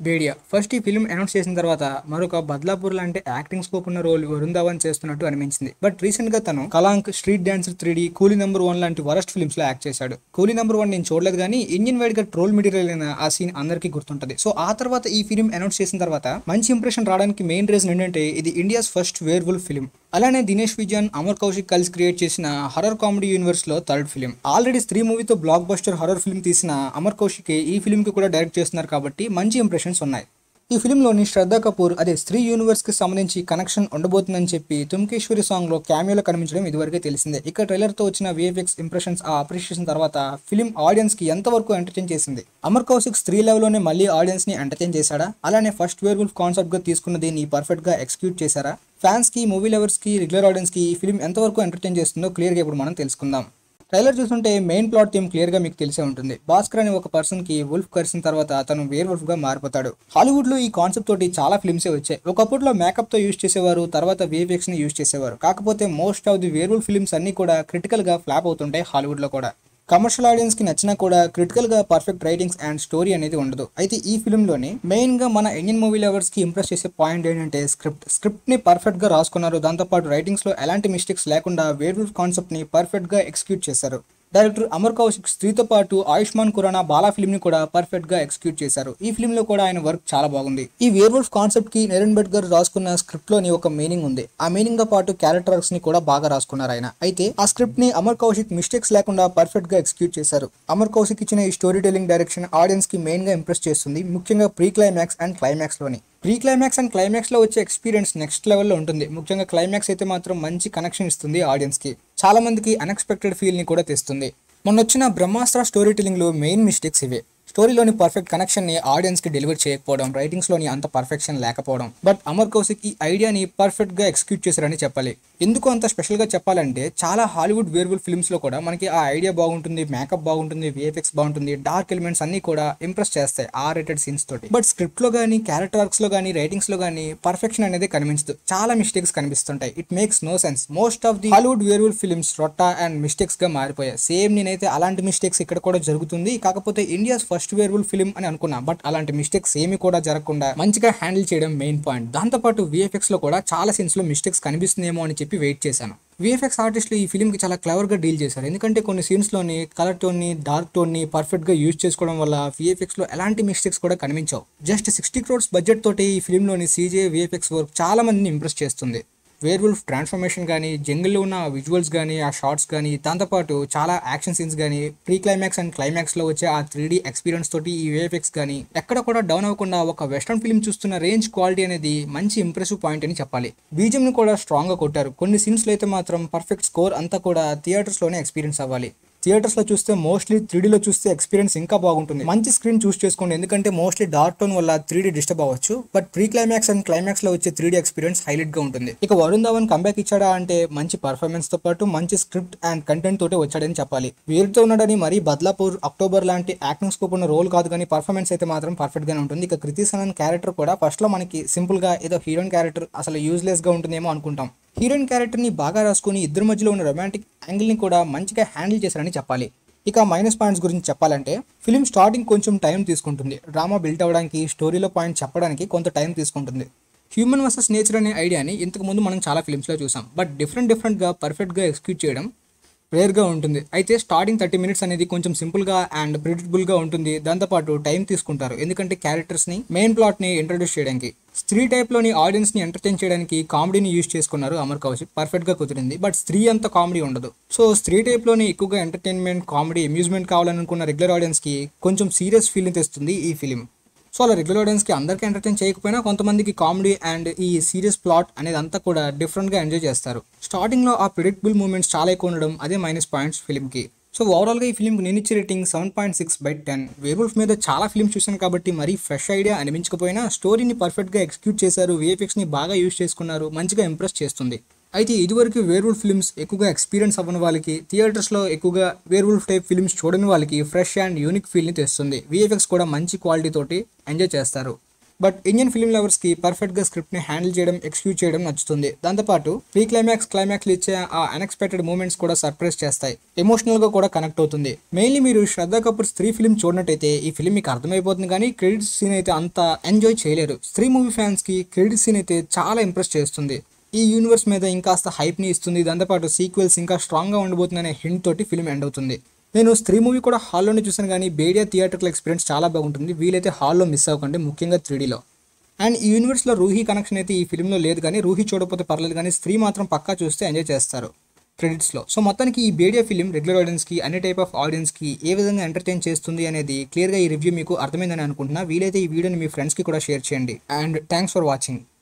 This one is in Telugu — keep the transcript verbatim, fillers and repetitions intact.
భేడియా ఫస్ట్ ఈ ఫిల్మ్ అనౌన్స్ చేసిన తర్వాత మరొక బద్లాపూర్ లాంటి యాక్టింగ్ స్కోప్ ఉన్న రోల్ వరుణ్ ధావన్ చేస్తున్నట్టు అనిపించింది. బట్ రీసెంట్ గా తను Kalank, street dancer three D, Coolie number one లాంటి వరస్ట్ ఫిల్మ్స్ లో యాక్ట్ చేశాడు. కూలీ నెంబర్ వన్ నేను చూడలేదు కానీ ఇండియన్ వైడ్ గా ట్రోల్ మెటీరియల్ అయిన ఆ సీన్ అందరికీ గుర్తుంటది. సో ఆ తర్వాత ఈ ఫిల్మ్ అనౌన్స్ చేసిన తర్వాత మంచి ఇంప్రెషన్ రావడానికి మెయిన్ రీజన్ ఏంటంటే ఇది India's first werewolf film. అలానే దినేష్ విజయన్, అమర్ కౌశిక్ కలిసి క్రియేట్ చేసిన హర్రర్ కామెడీ యూనివర్స్ లో థర్డ్ ఫిల్మ్. ఆల్రెడీ స్త్రీ మూవీతో బ్లాక్ బస్టర్ హర్రర్ ఫిల్మ్ తీసిన అమర్ కౌశిక్ ఈ ఫిల్మ్ కి కూడా డైరెక్ట్ చేస్తున్నారు కాబట్టి మంచి ఇంప్రెషన్స్ ఉన్నాయి. ఈ ఫిల్మ్లోని శ్రద్ధా కపూర్ అదే స్త్రీ యూనివర్స్ కి సంబంధించి కనెక్షన్ ఉండబోతుందని చెప్పి తుమ్కేశ్వరి సాంగ్ లో క్యామియోలో కనిపించడం ఇదివరకే తెలిసిందే. ఇక ట్రైలర్ తో వచ్చిన విఎఫ్ఎక్స్ ఇంప్రెషన్స్ ఆ అప్రిషియేషన్ తర్వాత ఫిల్మ్ ఆడియన్స్ కి ఎంతవరకు ఎంటర్టైన్ చేసింది? అమర్ కౌశిక్ స్త్రీ లెవెల్లోనే మళ్ళీ ఆడియన్స్ ని ఎంటర్టైన్ చేశాడా? అలానే ఫస్ట్ వేర్ వుల్ఫ్ కాన్సెప్ట్ గా తీసుకున్న దీన్ని పర్ఫెక్ట్ గా ఎగ్జిక్యూట్ చేశారా? ఫ్యాన్స్ కి, మూవీ లవర్స్ కి, రెగ్యులర్ ఆడియన్స్ కి ఈ ఫిల్మ్ ఎంతవరకు ఎంటర్టైన్ చేస్తుందో క్లియర్ గా ఇప్పుడు మనం తెలుసుకుందాం. ట్రైలర్ చూస్తుంటే మెయిన్ ప్లాట్ థీమ్ క్లియర్ గా మీకు తెలిసే ఉంటుంది. భాస్కర్ అనే ఒక పర్సన్ కి వుల్ఫ్ కరిసిన తర్వాత అతను వేర్ వుల్ఫ్ గా మారిపోతాడు. హాలీవుడ్ లో ఈ కాన్సెప్ట్ తోటి చాలా ఫిల్మ్సే వచ్చాయి. ఒకప్పట్లో మేకప్ తో యూజ్ చేసేవారు, తర్వాత విఎఫ్ఎక్స్ ని యూజ్ చేసేవారు. కాకపోతే most of the werewolf films అన్ని కూడా క్రిటికల్ గా ఫ్లాప్ అవుతుంటాయి హాలీవుడ్ లో కూడా. కమర్షియల్ ఆడియన్స్ కి నచ్చినా కూడా క్రిటికల్ గా పర్ఫెక్ట్ రైటింగ్స్ అండ్ స్టోరీ అనేది ఉండదు. అయితే ఈ ఫిల్మ్ లోని మెయిన్ గా మన ఇండియన్ మూవీ లవర్స్ కి ఇంప్రెస్ చేసే పాయింట్ ఏంటంటే స్క్రిప్ట్ స్క్రిప్ట్ ని పర్ఫెక్ట్ గా రాసుకున్నారు. దాంతోపాటు రైటింగ్స్ లో ఎలాంటి మిస్టేక్స్ లేకుండా వేర్ వుల్ఫ్ కాన్సెప్ట్ ని పర్ఫెక్ట్ గా ఎగ్జిక్యూట్ చేశారు. డైరెక్టర్ అమర్ కౌశిక్ స్త్రీతో పాటు ఆయుష్మాన్ ఖురానా బాలా ఫిల్మ్ ని కూడా పర్ఫెక్ట్ గా ఎగ్జిక్యూట్ చేశారు. ఈ ఫిల్మ్ లో కూడా ఆయన వర్క్ చాలా బాగుంది. ఈ వేర్ వుల్ఫ్ కాన్సెప్ట్ కి నరేన్ భట్ గారు రాసుకున్న స్క్రిప్ట్ లోని ఒక మీనింగ్ ఉంది. ఆ మీనింగ్ తో పాటు క్యారెక్టర్స్ ని కూడా బాగా రాసుకున్నారు ఆయన. అయితే ఆ స్క్రిప్ట్ ని అమర్ కౌశిక్ మిస్టేక్స్ లేకుండా పర్ఫెక్ట్ గా ఎగ్జిక్యూట్ చేశారు. అమర్ కౌశిక్ ఇచ్చిన ఈ స్టోరీ టెల్లింగ్ డైరెక్షన్ ఆడియన్స్ కి మెయిన్ గా ఇంప్రెస్ చేస్తుంది, ముఖ్యంగా ప్రీ క్లైమాక్స్ అండ్ క్లైమాక్స్ లోని. ప్రీ క్లైమాక్స్ అండ్ క్లైమాక్స్ లో వచ్చే ఎక్స్పీరియన్స్ నెక్స్ట్ లెవెల్లో ఉంటుంది. ముఖ్యంగా క్లైమాక్స్ అయితే మాత్రం మంచి కనెక్షన్ ఇస్తుంది ఆడియన్స్ కి. చాలా మందికి అన్ఎక్స్పెక్టెడ్ ఫీల్ ని కూడా తెస్తుంది. మొన్న వచ్చిన బ్రహ్మాస్త్ర స్టోరీ టెలింగ్ లో మెయిన్ మిస్టేక్స్ ఇవే. స్టోరీలోని పర్ఫెక్ట్ కనెక్షన్ ని ఆడియన్స్ కి డెలివర్ చేయకపోవడం, రైటింగ్స్ లోని అంత పర్ఫెక్షన్ లేకపోవడం. బట్ అమర్ కౌశిక్ ఈ ఐడియాని పర్ఫెక్ట్ గా ఎగ్జిక్యూట్ చేశారని చెప్పాలి. ఎందుకు అంత స్పెషల్ గా చెప్పాలంటే చాలా హాలీవుడ్ వేర్ వుల్ఫ్ ఫిల్మ్స్ లో కూడా మనకి ఆ ఐడియా బాగుంటుంది, మేకప్ బాగుంటుంది, విఎఫ్ఎక్స్ బాగుంటుంది, డార్క్ ఎలిమెంట్స్ అన్ని కూడా ఇంప్రెస్ చేస్తాయి ఆ రేటెడ్ సీన్స్ తోటి. బట్ స్క్రిప్ట్ లో గానీ, క్యారెక్టర్ వర్క్స్ లో గానీ, రైటింగ్స్ లో గానీ పర్ఫెక్షన్ అనేది కనిపించదు. చాలా మిస్టేక్స్ కనిపిస్తుంటాయి. It makes no sense. Most of the Hollywood werewolf films రొట్టా అండ్ మిస్టేక్స్ గా మారిపోయాయి. సేమ్ నేనైతే అలాంటి మిస్టేక్స్ ఇక్కడ కూడా జరుగుతుంది. కాకపోతే India's first werewolf film అని అనుకున్నా. బట్ అలాంటి మిస్టేక్స్ ఏమి కూడా జరగకుండా మంచిగా హ్యాండిల్ చేయడం మెయిన్ పాయింట్. దాంతోపాటు విఎఫ్ఎక్స్ లో కూడా చాలా సీన్స్ లో మిస్టేక్స్ కనిపిస్తుందేమో అని చెప్పి వెయిట్ చేశాను. విఎఫ్ఎక్స్ ఆర్టిస్టులు ఈ ఫిల్మ్ కి చాలా క్లవర్ గా డీల్ చేశారు. ఎందుకంటే కొన్ని సీన్స్ లోని కలర్ టోన్ ని, డార్క్ టోన్ ని పర్ఫెక్ట్ గా యూజ్ చేసుకోవడం వల్ల విఎఫ్ఎక్స్ లో ఎలాంటి మిస్టేక్స్ కూడా కనిపించవు. జస్ట్ సిక్స్టీ క్రోర్స్ బడ్జెట్ తోటి ఈ ఫిల్మ్ లోని సీజే విఎఫ్ఎక్స్ వర్క్ చాలా మందిని ఇంప్రెస్ చేస్తుంది. వేర్ వుల్ఫ్ ట్రాన్స్ఫర్మేషన్ కానీ, జంగిల్లో ఉన్న విజువల్స్ కానీ, ఆ షార్ట్స్ కానీ, దాంతోపాటు చాలా యాక్షన్ సీన్స్ కానీ, ప్రీ క్లైమాక్స్ అండ్ క్లైమాక్స్ లో వచ్చే ఆ త్రీ డీ ఎక్స్పీరియన్స్ తోటి ఈ విఎఫ్ఎక్స్ కానీ ఎక్కడ కూడా డౌన్ అవ్వకుండా ఒక వెస్ట్రన్ ఫిల్మ్ చూస్తున్న రేంజ్ క్వాలిటీ అనేది మంచి ఇంప్రెసివ్ పాయింట్ అని చెప్పాలి. బీజిఎం ని కూడా స్ట్రాంగ్ గా కొట్టారు. కొన్ని సీన్స్ లో అయితే మాత్రం పర్ఫెక్ట్ స్కోర్ అంతా కూడా థియేటర్స్ లోనే ఎక్స్పీరియన్స్ అవ్వాలి. థియేటర్స్ లో చూస్తే మోస్ట్లీ త్రీడీలో చూస్తే ఎక్స్పీరియన్స్ ఇంకా బాగుంటుంది. మంచి స్క్రీన్ చూస్ చేసుకోండి, ఎందుకంటే మోస్ట్లీ డార్క్ టోన్ వల్ల త్రీడీ డిస్టర్బ్ అవ్వచ్చు. But pre climax and climax లో వచ్చే త్రీడీ ఎక్స్పీరియన్స్ హైలైట్ గా ఉంటుంది. ఇక వరుణ్ ధావన్ కంబ్యాక్ ఇచ్చాడా అంటే మంచి పర్ఫార్మెన్స్ తో పాటు మంచి స్క్రిప్ట్ అండ్ కంటెంట్ తోటే వచ్చాడని చెప్పాలి. వీరితో ఉన్నాడని మరీ బద్లాపూర్, అక్టోబర్ లాంటి యాక్టింగ్ స్కోప్ ఉన్న రోల్ కాదు కానీ పర్ఫార్మెన్స్ అయితే మాత్రం పర్ఫెక్ట్ గానే ఉంటుంది. ఇక కృతి సనన్ క్యారెక్టర్ కూడా ఫస్ట్ లో మనకి సింపుల్ గా ఏదో హీరోయిన్ క్యారెక్టర్, అసలు యూజ్లెస్ గా ఉంటుందేమో అనుకుంటాం. హీరోయిన్ క్యారెక్టర్ ని బాగా రాసుకుని ఇద్దరి మధ్యలో ఉన్న రొమాంటిక్ యాంగిల్ ని కూడా మంచిగా హ్యాండిల్ చేశారని చెప్పాలి. ఇక మైనస్ పాయింట్స్ గురించి చెప్పాలంటే ఫిల్మ్ స్టార్టింగ్ కొంచెం టైం తీసుకుంటుంది. డ్రామా బిల్ట్ అవ్వడానికి, స్టోరీలో పాయింట్ చెప్పడానికి కొంత టైం తీసుకుంటుంది. హ్యూమన్ వర్సెస్ నేచర్ అనే ఐడియాని ఇంతకు ముందు మనం చాలా ఫిల్మ్స్లో చూసాం. బట్ డిఫరెంట్ డిఫరెంట్గా పర్ఫెక్ట్గా ఎగ్జిక్యూట్ చేయడం రేర్గా ఉంటుంది. అయితే స్టార్టింగ్ థర్టీ మినిట్స్ అనేది కొంచెం సింపుల్గా అండ్ ప్రిడిక్టబుల్గా ఉంటుంది. దాంతోపాటు టైం తీసుకుంటారు, ఎందుకంటే క్యారెక్టర్స్ని, మెయిన్ ప్లాట్ని ఇంట్రడ్యూస్ చేయడానికి. స్త్రీ టైప్లోని ఆడియన్స్ని ఎంటర్టైన్ చేయడానికి కామెడీని యూజ్ చేసుకున్నారు అమర్ కౌశిక్. పర్ఫెక్ట్గా కుదిరింది. బట్ స్త్రీ అంత కామెడీ ఉండదు. సో స్త్రీ టైప్లోని ఎక్కువగా ఎంటర్టైన్మెంట్, కామెడీ, అమ్యూజ్మెంట్ కావాలనుకున్న రెగ్యులర్ ఆడియన్స్కి కొంచెం సీరియస్ ఫీల్ని తెస్తుంది ఈ ఫిలిం. సో అలా రెగ్యులర్ ఆడియన్స్కి అందరికీ ఎంటర్టైన్ చేయకపోయినా కొంతమందికి కామెడీ అండ్ ఈ సీరియస్ ప్లాట్ అనేది అంతా కూడా డిఫరెంట్గా ఎంజాయ్ చేస్తారు. స్టార్టింగ్లో ఆ ప్రిడిక్టబుల్ మూమెంట్స్ చాలా ఎక్కువ ఉండడం అదే మైనస్ పాయింట్స్ ఫిల్మ్కి. సో ఓవరాల్గా ఈ ఫిల్మ్కి నేను ఇచ్చే rating seven point six by ten. Werewolf మీద చాలా ఫిల్మ్స్ చూసాను కాబట్టి మరీ ఫ్రెష్ ఐడియా అనిపించకపోయినా స్టోరీని పర్ఫెక్ట్గా ఎగ్జిక్యూట్ చేశారు, విఎఫ్ఎక్స్ని బాగా యూజ్ చేసుకున్నారు, మంచిగా ఇంప్రెస్ చేస్తుంది. అయితే ఇదివరకు వేర్ వుల్ఫ్ ఫిల్మ్స్ ఎక్కువగా ఎక్స్పీరియన్స్ అవ్వని వాళ్ళకి, థియేటర్స్లో ఎక్కువగా వేర్ వుల్ఫ్ టైప్ ఫిల్మ్స్ చూడని వాళ్ళకి ఫ్రెష్ అండ్ యూనిక్ ఫీల్ని తెస్తుంది. విఎఫ్ఎక్స్ కూడా మంచి క్వాలిటీ తోటి ఎంజాయ్ చేస్తారు. బట్ ఇండియన్ ఫిల్మ్ లవర్స్ కి పర్ఫెక్ట్ గా స్క్రిప్ట్ ని హ్యాండిల్ చేయడం, ఎక్స్క్యూట్ చేయడం నచ్చుతుంది. దాంతోపాటు ప్రీ క్లైమాక్స్, క్లైమాక్స్ ఇచ్చే ఆ అన్ఎక్స్పెక్టెడ్ మూమెంట్స్ కూడా సర్ప్రైజ్ చేస్తాయి. ఎమోషనల్ గా కూడా కనెక్ట్ అవుతుంది. మెయిన్లీ మీరు శ్రద్ధా కపూర్ స్త్రీ ఫిల్మ్ చూడనట్టయితే ఈ ఫిల్మ్ మీకు అర్థమైపోతుంది, కానీ క్రెడిట్ సీన్ అయితే అంత ఎంజాయ్ చేయలేరు. స్త్రీ మూవీ ఫ్యాన్స్ కి క్రెడిట్ సీన్ అయితే చాలా ఇంప్రెస్ చేస్తుంది. ఈ యూనివర్స్ మీద ఇంకాస్త హైప్ ని ఇస్తుంది. దాంతోపాటు సీక్వెల్స్ ఇంకా స్ట్రాంగ్ గా ఉండబోతుందనే హింట్ తోటి ఫిల్మ్ ఎండ్ అవుతుంది. నేను స్త్రీ మూవీ కూడా హాల్లోనే చూసాను, కానీ బేడియా థియేటర్ల ఎక్స్పీరియన్స్ చాలా బాగుంటుంది. వీలైతే హాల్లో మిస్ అవ్వకండి, ముఖ్యంగా త్రీడీలో. అండ్ ఈ యూనివర్స్లో రూహీ కనెక్షన్ అయితే ఈ ఫిల్మ్లో లేదు, కానీ రూహీ చూడకపోతే పర్లేదు, కానీ స్త్రీ మాత్రం పక్కా చూస్తే ఎంజాయ్ చేస్తారు క్రెడిట్స్లో. సో మొత్తానికి ఈ బేడియా ఫిల్మ్ రెగ్యులర్ ఆడియన్స్కి, అన్ని టైప్ ఆఫ్ ఆడియన్స్కి ఏ విధంగా ఎంటర్టైన్ చేస్తుంది అనేది క్లియర్గా ఈ రివ్యూ మీకు అర్థమైందని అనుకుంటున్నా. వీలైతే ఈ వీడియోని మీ ఫ్రెండ్స్కి కూడా షేర్ చేయండి. And thanks for watching.